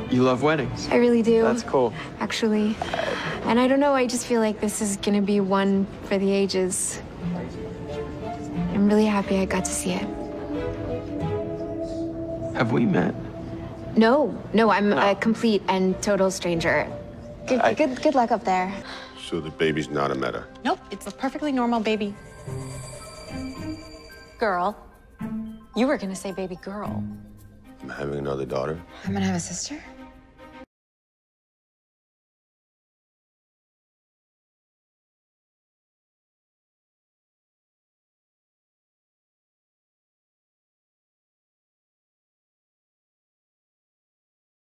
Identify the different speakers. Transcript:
Speaker 1: You love weddings.
Speaker 2: I really do.
Speaker 1: That's cool.
Speaker 2: Actually. And I don't know, I just feel like this is gonna be one for the ages. I'm really happy I got to see it.
Speaker 1: Have we met?
Speaker 2: No, I'm a complete and total stranger. Good luck up there.
Speaker 3: So the baby's not a meta?
Speaker 4: Nope, it's a perfectly normal baby. Girl. You were gonna say baby girl.
Speaker 3: I'm having another daughter?
Speaker 5: I'm gonna have a sister?